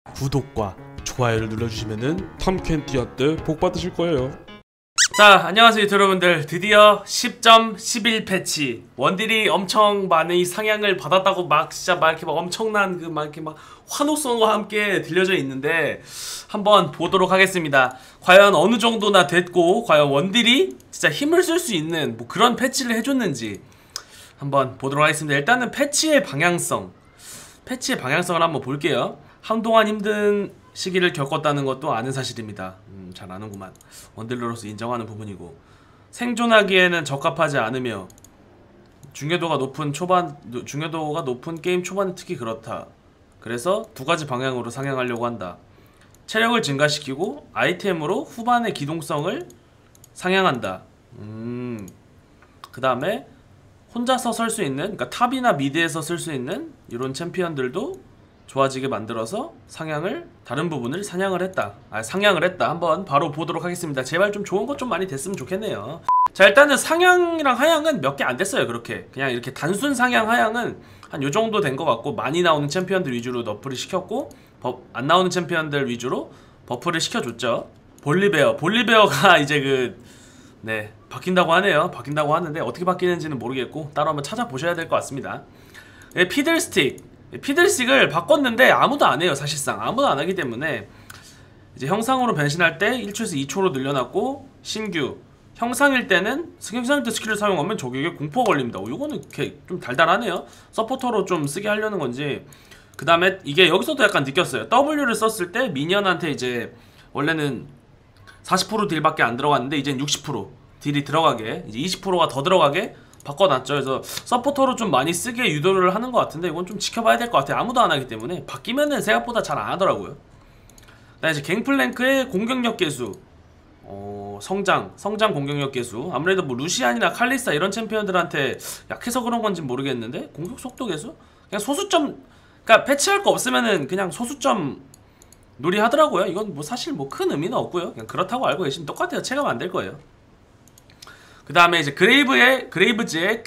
구독과 좋아요를 눌러주시면은 탐켄티아 때 복 받으실 거예요. 자, 안녕하세요 유튜브 여러분들. 드디어 10.11 패치 원딜이 엄청 많이 상향을 받았다고 진짜 이렇게 엄청난 이렇게 환호성과 함께 들려져 있는데 한번 보도록 하겠습니다. 과연 어느 정도나 됐고 과연 원딜이 진짜 힘을 쓸 수 있는 그런 패치를 해줬는지 한번 보도록 하겠습니다. 일단은 패치의 방향성을 한번 볼게요. 한동안 힘든 시기를 겪었다는 것도 아는 사실입니다. 잘 아는구만. 원딜러로서 인정하는 부분이고, 생존하기에는 적합하지 않으며 중요도가 높은 게임 초반은 특히 그렇다. 그래서 두 가지 방향으로 상향하려고 한다. 체력을 증가시키고 아이템으로 후반의 기동성을 상향한다. 그 다음에 혼자서 설 수 있는, 그러니까 탑이나 미드에서 쓸 수 있는 이런 챔피언들도 좋아지게 만들어서 다른 부분을 상향을 했다. 한번 바로 보도록 하겠습니다. 제발 좀 좋은 것 좀 많이 됐으면 좋겠네요. 자, 일단은 상향이랑 하향은 몇 개 안 됐어요. 그렇게 그냥 이렇게 단순 상향 하향은 한 요 정도 된 것 같고, 많이 나오는 챔피언들 위주로 너프를 시켰고 안 나오는 챔피언들 위주로 버프를 시켜줬죠. 볼리베어가 이제 바뀐다고 하네요. 바뀐다고 하는데 어떻게 바뀌는지는 모르겠고 따로 한번 찾아보셔야 될 것 같습니다. 피들스틱을 바꿨는데 아무도 안 해요. 사실상 아무도 안 하기 때문에 이제 형상으로 변신할 때 1초에서 2초로 늘려놨고, 신규 형상일 때 스킬을 사용하면 적에게 공포가 걸립니다. 이거는 좀 달달하네요. 서포터로 좀 쓰게 하려는 건지. 그 다음에 이게 여기서도 약간 느꼈어요. W를 썼을 때 미니언한테 이제 원래는 40% 딜밖에 안 들어갔는데 이젠 60% 딜이 들어가게, 이제 20%가 더 들어가게 바꿔놨죠. 그래서 서포터로 좀 많이 쓰게 유도를 하는 것 같은데 이건 좀 지켜봐야 될 것 같아요. 아무도 안 하기 때문에 바뀌면은 생각보다 잘 안 하더라고요. 그다음에 이제 갱플랭크의 공격력 개수, 성장 공격력 개수. 아무래도 루시안이나 칼리스타 이런 챔피언들한테 약해서 그런 건지 모르겠는데 공격 속도 개수? 그냥 소수점, 그러니까 패치할 거 없으면은 그냥 소수점 놀이 하더라고요. 이건 사실 큰 의미는 없고요. 그냥 그렇다고 알고 계시면 똑같아요. 체감 안 될 거예요. 그 다음에 이제 그레이브즈의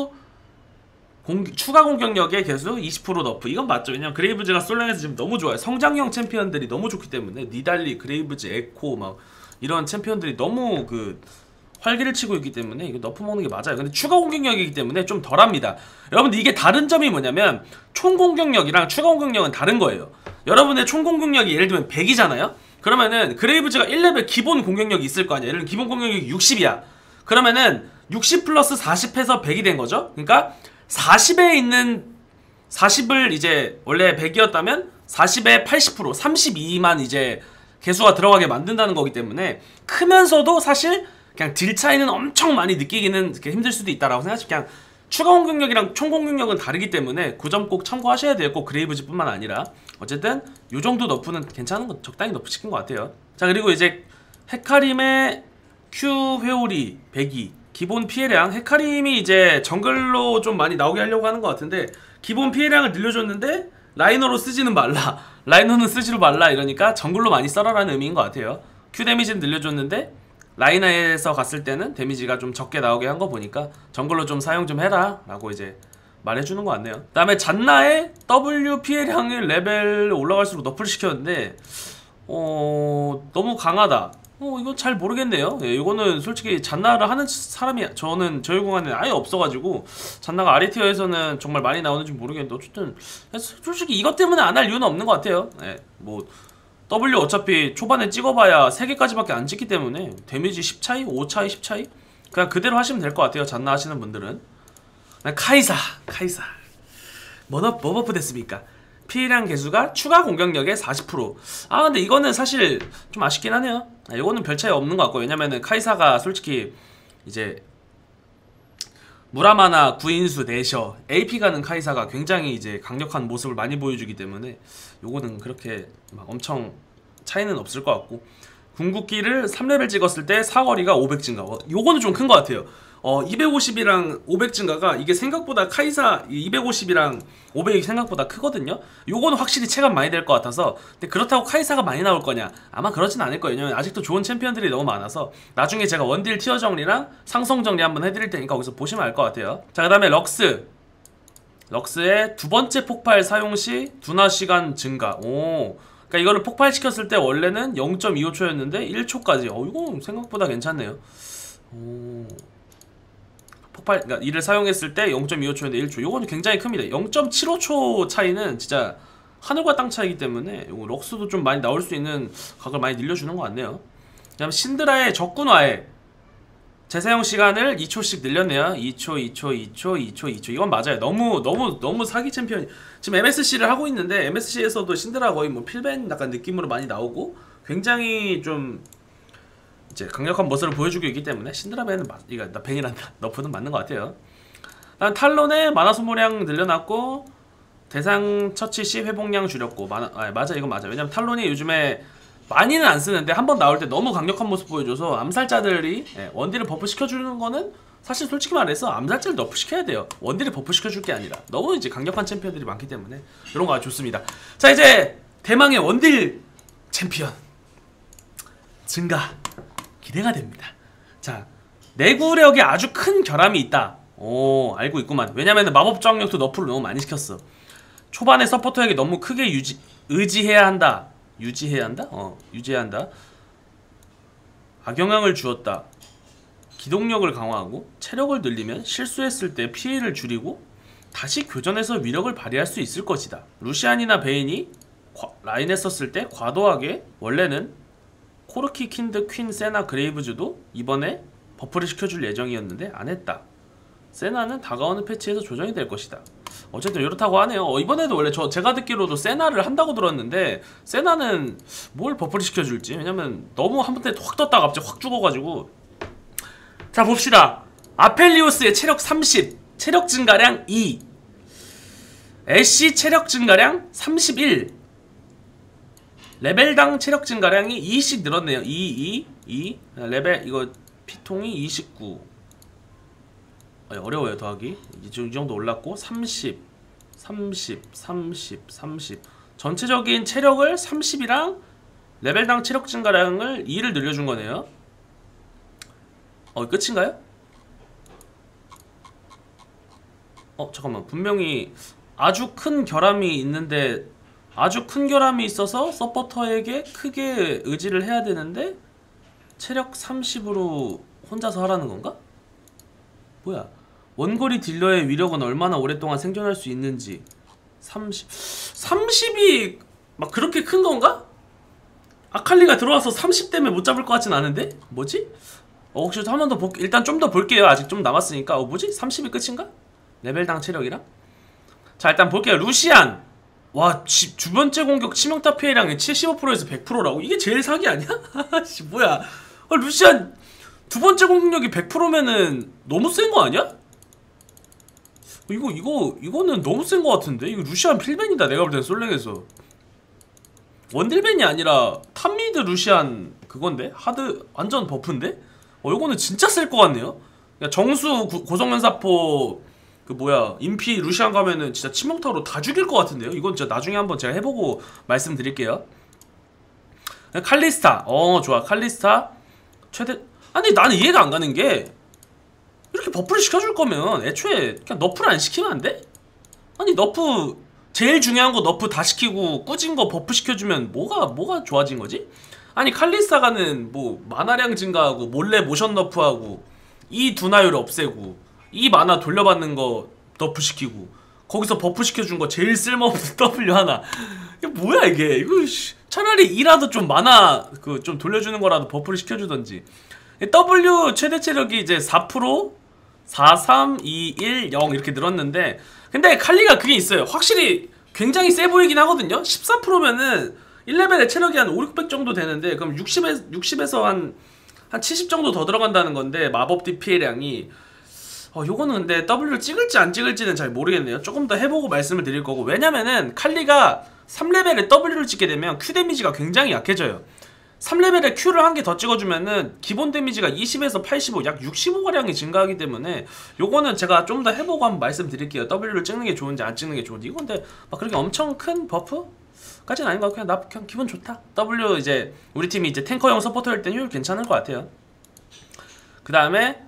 추가 공격력의 개수 20% 너프. 이건 맞죠. 왜냐면 그레이브즈가 솔랭에서 지금 너무 좋아요. 성장형 챔피언들이 너무 좋기 때문에. 니달리, 그레이브즈, 에코 이런 챔피언들이 너무 활기를 치고 있기 때문에 이거 너프 먹는 게 맞아요. 근데 추가 공격력이기 때문에 좀 덜합니다. 여러분들 이게 다른 점이 뭐냐면 총 공격력이랑 추가 공격력은 다른 거예요. 여러분의 총 공격력이 예를 들면 100이잖아요. 그러면은 그레이브즈가 1레벨 기본 공격력이 있을 거 아니야. 예를 들면 기본 공격력이 60이야. 그러면은 60 플러스 40 해서 100이 된 거죠. 그러니까 40에 있는 40을 이제 원래 100이었다면 40에 80% 32만 이제 개수가 들어가게 만든다는 거기 때문에 크면서도 사실 그냥 딜 차이는 엄청 많이 느끼기는 힘들 수도 있다라고 생각하시고, 그냥 추가 공격력이랑 총 공격력은 다르기 때문에 그 점 꼭 참고하셔야 돼요. 꼭 그레이브즈뿐만 아니라. 어쨌든 요 정도 너프는 괜찮은 거, 적당히 너프 시킨 것 같아요. 자, 그리고 이제 헤카림의 Q 회오리 102 기본 피해량. 헤카림이 이제 정글로 좀 많이 나오게 하려고 하는 것 같은데 기본 피해량을 늘려줬는데 라이너로 쓰지는 말라, 라이너는 쓰지로 말라 이러니까 정글로 많이 써라라는 의미인 것 같아요. Q 데미지는 늘려줬는데 라이너에서 갔을 때는 데미지가 좀 적게 나오게 한 거 보니까 정글로 좀 사용 좀 해라 라고 이제 말해주는 것 같네요. 그 다음에 잔나의 W 피해량을 레벨 올라갈수록 너프를 시켰는데 너무 강하다. 이거 잘 모르겠네요. 예, 이거는 솔직히 잔나를 하는 사람이 저희 공간에 아예 없어가지고 잔나가 아리티어에서는 정말 많이 나오는지 모르겠는데, 어쨌든 솔직히 이것 때문에 안 할 이유는 없는 것 같아요. 예, W 어차피 초반에 찍어봐야 3개까지밖에 안 찍기 때문에 데미지 10 차이? 5 차이? 10 차이? 그냥 그대로 하시면 될 것 같아요. 잔나 하시는 분들은. 카이사 뭐 버프 됐습니까? 피해량 개수가 추가 공격력의 40%. 근데 이거는 사실 좀 아쉽긴 하네요. 이거는 별 차이 없는 것 같고, 왜냐면은 카이사가 솔직히 이제 무라마나 구인수 내셔 AP 가는 카이사가 굉장히 이제 강력한 모습을 많이 보여주기 때문에 요거는 그렇게 엄청 차이는 없을 것 같고, 궁극기를 3레벨 찍었을 때 사거리가 500 증가. 요거는 좀 큰 것 같아요. 250이랑 500 증가가 이게 생각보다 카이사 250이랑 500이 생각보다 크거든요. 요거는 확실히 체감 많이 될 것 같아서. 근데 그렇다고 카이사가 많이 나올 거냐? 아마 그렇진 않을 거예요. 왜냐면 아직도 좋은 챔피언들이 너무 많아서. 나중에 제가 원딜 티어 정리랑 상성 정리 한번 해드릴 테니까 거기서 보시면 알 것 같아요. 자, 그 다음에 럭스의 두 번째 폭발 사용 시 둔화 시간 증가. 그러니까 이거를 폭발시켰을 때 원래는 0.25초였는데 1초까지. 이거 생각보다 괜찮네요. 그러니까 이를 사용했을 때 0.25초였는데 1초. 요거는 굉장히 큽니다. 0.75초 차이는 진짜 하늘과 땅 차이기 때문에 요거 럭스도 좀 많이 나올 수 있는 각을 많이 늘려주는 것 같네요. 그다음 신드라의 적군화에 재사용 시간을 2초씩 늘렸네요. 2초, 2초, 2초, 2초, 2초. 이건 맞아요. 너무 사기 챔피언이 지금 MSC를 하고 있는데 MSC에서도 신드라 거의 뭐 필벤 약간 느낌으로 많이 나오고 굉장히 좀 이제 강력한 모습을 보여주고 있기 때문에 신드라 벤은 이거 나 벤이란다. 너프는 맞는 것 같아요. 다음 탈론의 마나 소모량 늘려놨고 대상 처치 시 회복량 줄였고 맞아 이건 맞아. 왜냐면 탈론이 요즘에 많이는 안 쓰는데 한번 나올 때 너무 강력한 모습 보여줘서 암살자들이 원딜을 버프 시켜주는 거는 사실 솔직히 말해서 암살자를 너프 시켜야 돼요. 원딜을 버프 시켜줄 게 아니라 너무 이제 강력한 챔피언들이 많기 때문에 이런 거 아주 좋습니다. 자 이제 대망의 원딜 챔피언 증가 기대가 됩니다. 자 내구력에 아주 큰 결함이 있다. 오 알고 있구만. 왜냐면 마법 저항력도 너프를 너무 많이 시켰어. 초반에 서포터에게 너무 크게 의지해야 한다. 유지해야 한다? 유지해야 한다. 악영향을 주었다. 기동력을 강화하고 체력을 늘리면 실수했을 때 피해를 줄이고 다시 교전에서 위력을 발휘할 수 있을 것이다. 루시안이나 베인이 라인에 썼을 때 과도하게 원래는 코르키, 킨드, 퀸, 세나, 그레이브즈도 이번에 버프를 시켜줄 예정이었는데 안했다. 세나는 다가오는 패치에서 조정이 될 것이다. 어쨌든 이렇다고 하네요. 이번에도 원래 제가 듣기로도 세나를 한다고 들었는데 세나는 뭘 버프를 시켜줄지. 왜냐면 너무 한 번에 확 떴다가 갑자기 확 죽어가지고. 자 봅시다. 아펠리오스의 체력 30 체력 증가량 2 애쉬 체력 증가량 31 레벨당 체력 증가량이 2씩 늘었네요. 2 레벨 이거 피통이 29 어려워요 더하기. 이 정도 올랐고 30 전체적인 체력을 30이랑 레벨당 체력 증가량을 2를 늘려준 거네요. 끝인가요? 잠깐만 분명히 아주 큰 결함이 있는데 아주 큰 결함이 있어서 서포터에게 크게 의지를 해야 되는데 체력 30으로 혼자서 하라는 건가? 뭐야? 원거리 딜러의 위력은 얼마나 오랫동안 생존할 수 있는지 30이 막 그렇게 큰 건가? 아칼리가 들어와서 30 때문에 못 잡을 것 같진 않은데? 뭐지? 혹시 한 번 더 일단 좀 더 볼게요. 아직 좀 남았으니까. 뭐지? 30이 끝인가? 레벨당 체력이랑? 자 일단 볼게요. 루시안 와 두 번째 공격 치명타 피해량이 75%에서 100%라고? 이게 제일 사기 아니야? 씨 뭐야 루시안 두 번째 공격력이 100%면은 너무 센 거 아니야? 이거는 너무 센 거 같은데? 이거 루시안 필벤이다 내가 볼 땐 솔랭에서 원딜벤이 아니라 탑미드 루시안 그건데? 하드 완전 버프인데? 이거는 진짜 셀 거 같네요? 정수 고성연사포 그 뭐야 인피 루시안 가면은 진짜 치명타로 다 죽일 것 같은데요? 이건 진짜 나중에 한번 제가 해보고 말씀드릴게요. 칼리스타 좋아 칼리스타 최대 아니 나는 이해가 안 가는 게 이렇게 버프를 시켜줄 거면 애초에 그냥 너프를 안 시키면 안 돼? 아니 너프 제일 중요한 거 너프 다 시키고 꾸진 거 버프 시켜주면 뭐가 좋아진 거지? 아니 칼리스타가는 뭐 마나량 증가하고 몰래 모션 너프하고 이 둔화율 없애고 이 마나 돌려받는 거 너프 시키고 거기서 버프 시켜준 거 제일 쓸모없는 W 하나 이게 뭐야 이게 이거 차라리 이라도 좀 마나 그 좀 돌려주는 거라도 버프를 시켜주던지. W 최대 체력이 이제 4% 4, 3, 2, 1, 0 이렇게 늘었는데 근데 칼리가 그게 있어요. 확실히 굉장히 세 보이긴 하거든요. 14%면은 1레벨에 체력이 한 5, 600 정도 되는데 그럼 60에서 한 70 정도 더 들어간다는 건데 마법 DPL량이 요거는 근데 W를 찍을지 안 찍을지는 잘 모르겠네요. 조금 더 해보고 말씀을 드릴 거고 왜냐면은 칼리가 3레벨에 W를 찍게 되면 Q 데미지가 굉장히 약해져요. 3레벨에 Q를 한 개 더 찍어주면은 기본 데미지가 20에서 85, 약 65가량이 증가하기 때문에 요거는 제가 좀 더 해보고 한번 말씀드릴게요. W를 찍는 게 좋은지 안 찍는 게 좋은지. 이거 근데 막 그렇게 엄청 큰 버프까지는 아닌 것 같고 그냥 기분 좋다. W 이제 우리 팀이 이제 탱커형 서포터일 땐 효율 괜찮을 것 같아요. 그 다음에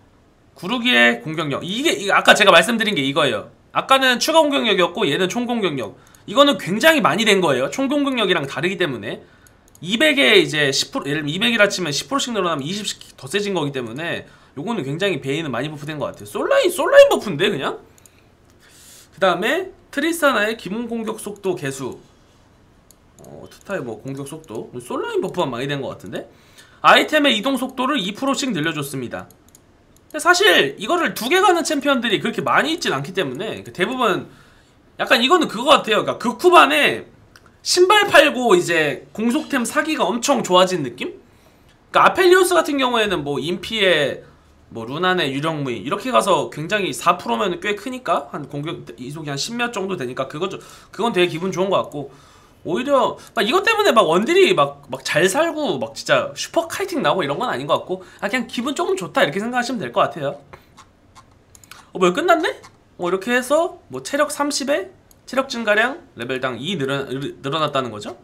구르기의 공격력 이게 아까 제가 말씀드린 게 이거예요. 아까는 추가 공격력이었고 얘는 총 공격력. 이거는 굉장히 많이 된 거예요. 총 공격력이랑 다르기 때문에 200에 이제 10% 예를 들면 200이라 치면 10%씩 늘어나면 20씩 더 세진 거기 때문에 요거는 굉장히 베인은 많이 버프된 것 같아요. 솔라인 버프인데 그냥. 그 다음에 트리스타나의 기본 공격 속도 개수, 트타의 뭐 공격 속도, 솔라인 버프가 많이 된 것 같은데. 아이템의 이동 속도를 2%씩 늘려줬습니다. 근데 사실 이거를 2개 가는 챔피언들이 그렇게 많이 있진 않기 때문에 대부분 약간 이거는 그거 같아요. 그러니까 그 쿠반에 신발 팔고 이제 공속템 사기가 엄청 좋아진 느낌? 그러니까 아펠리오스 같은 경우에는 뭐 인피에 뭐 루난의 유령무이 이렇게 가서 굉장히 4%면 꽤 크니까 한 공격 이속이 한 10몇 정도 되니까 그건 되게 기분 좋은 것 같고, 오히려 막 이것 때문에 막 원딜이 막 잘 살고 막 진짜 슈퍼 카이팅 나오고 이런 건 아닌 것 같고, 그냥 기분 조금 좋다 이렇게 생각하시면 될 것 같아요. 뭐 끝났네? 이렇게 해서 뭐 체력 30에 체력 증가량 레벨당 2 늘어났다는 거죠.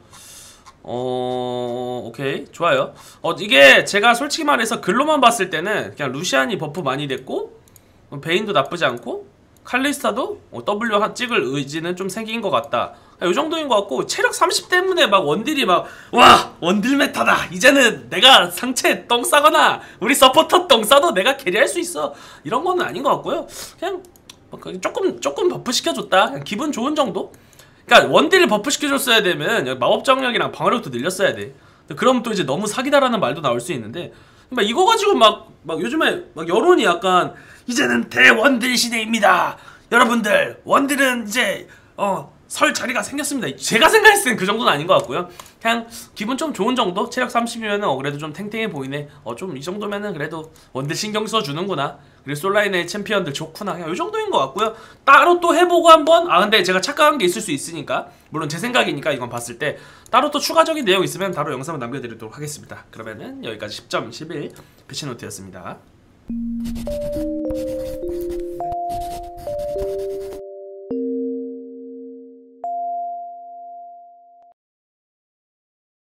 오케이 좋아요. 이게 제가 솔직히 말해서 글로만 봤을 때는 그냥 루시안이 버프 많이 됐고 베인도 나쁘지 않고 칼리스타도 W 찍을 의지는 좀 생긴 것 같다. 요 정도인 것 같고, 체력 30 때문에 막 원딜이 막 와 원딜 메타다, 이제는 내가 상체 똥 싸거나 우리 서포터 똥 싸도 내가 캐리할 수 있어, 이런 거는 아닌 것 같고요. 그냥 조금 버프 시켜줬다, 그냥 기분 좋은 정도. 그러니까 원딜을 버프 시켜줬어야 되면 마법 정력이랑 방어력도 늘렸어야 돼. 그럼 또 이제 너무 사기다라는 말도 나올 수 있는데, 막 이거 가지고 막 요즘에 막 여론이 약간 이제는 대원딜 시대입니다, 여러분들 원딜은 이제 설 자리가 생겼습니다. 제가 생각했을 땐 그 정도는 아닌 것 같고요. 그냥 기분 좀 좋은 정도? 체력 30이면은 그래도 좀 탱탱해 보이네. 좀 이 정도면은 그래도 원딜 신경 써주는구나. 그리고 솔라인의 챔피언들 좋구나. 그냥 이 정도인 것 같고요. 따로 또 해보고 한번, 근데 제가 착각한 게 있을 수 있으니까, 물론 제 생각이니까 이건 봤을 때 따로 또 추가적인 내용 있으면 바로 영상을 남겨드리도록 하겠습니다. 그러면은 여기까지 10.11 패치노트였습니다.